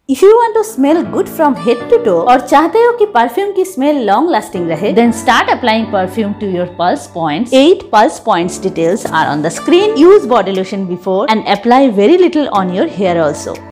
If you want to smell good from head to toe और चाहते हो कि परफ्यूम की स्मेल लॉन्ग लास्टिंग रहे, then start applying perfume to your pulse points. 8 pulse points details are on the screen. Use body lotion before and apply very little on your hair also.